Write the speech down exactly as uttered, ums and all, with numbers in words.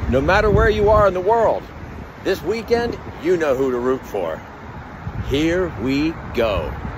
No matter where you are in the world, this weekend, you know who to root for. Here we go.